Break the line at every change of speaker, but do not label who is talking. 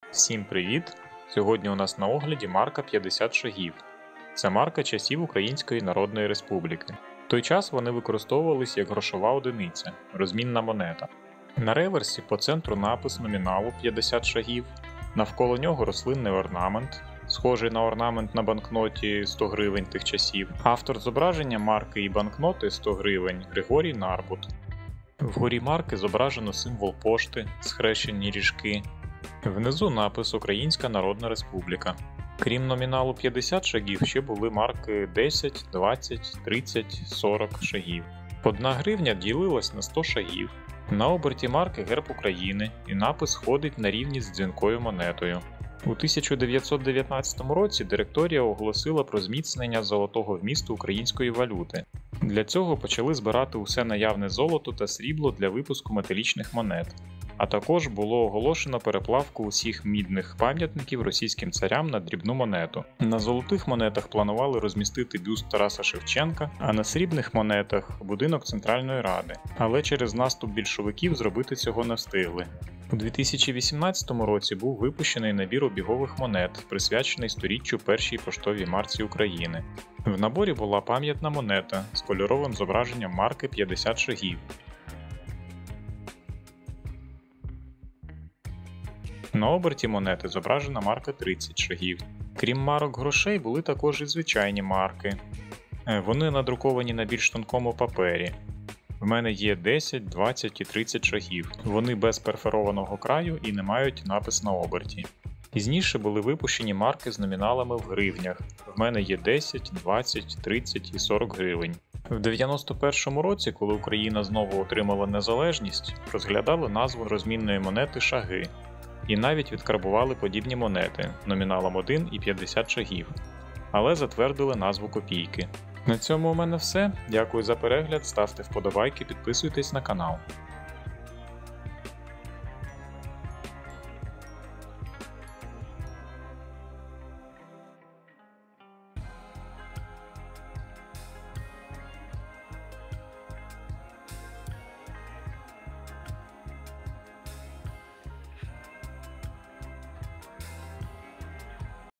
Всім привіт! Сьогодні у нас на огляді марка 50 шагів. Це марка часів Української Народної Республіки. В той час вони використовувались як грошова одиниця, розмінна монета. На реверсі по центру напис номіналу 50 шагів, навколо нього рослинний орнамент, схожий на орнамент на банкноті 100 гривень тих часів. Автор зображення марки і банкноти 100 гривень Григорій Нарбут. Вгорі марки зображено символ пошти, схрещені ріжки. Внизу напис Українська Народна Республіка. Крім номіналу 50 шагів, ще були марки 10, 20, 30, 40 шагів. 1 гривня ділилась на 100 шагів. На оберті марки герб України, і напис ходить на рівні з дзвінкою монетою. У 1919 році директорія оголосила про зміцнення золотого вмісту української валюти. Для цього почали збирати усе наявне золото та срібло для випуску металічних монет. А також було оголошено переплавку усіх мідних пам'ятників російським царям на дрібну монету. На золотих монетах планували розмістити бюст Тараса Шевченка, а на срібних монетах – будинок Центральної Ради. Але через наступ більшовиків зробити цього не встигли. У 2018 році був випущений набір обігових монет, присвячений сторіччю Першій поштовій марці України. В наборі була пам'ятна монета з кольоровим зображенням марки 50 шагів. На оберті монети зображена марка 30 шагів. Крім марок грошей, були також і звичайні марки. Вони надруковані на більш тонкому папері. В мене є 10, 20 і 30 шагів. Вони без перфорованого краю і не мають напис на оберті. Пізніше були випущені марки з номіналами в гривнях. В мене є 10, 20, 30 і 40 гривень. В 91-му році, коли Україна знову отримала незалежність, розглядали назву розмінної монети шаги. І навіть відкарбували подібні монети номіналом 1 і 50 шагів, але затвердили назву копійки. На цьому у мене все. Дякую за перегляд, ставте вподобайки, підписуйтесь на канал.